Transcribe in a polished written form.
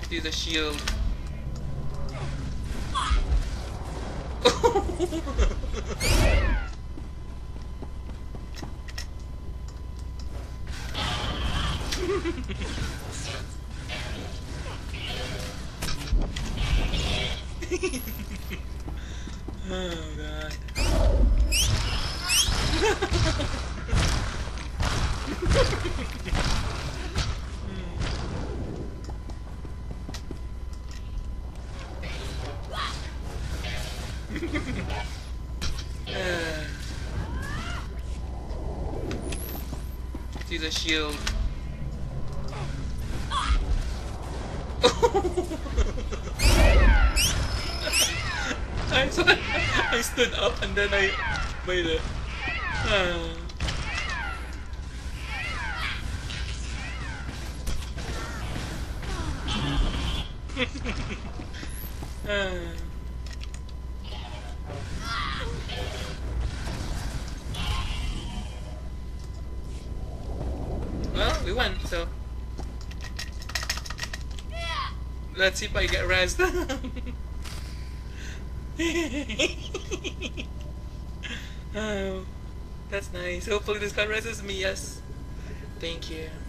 use a shield. Oh god. Use a shield. I stood up and then I made it. Well, we won, so let's see if I get rezzed. Oh, that's nice. Hopefully this guy rezzes me, yes. Thank you.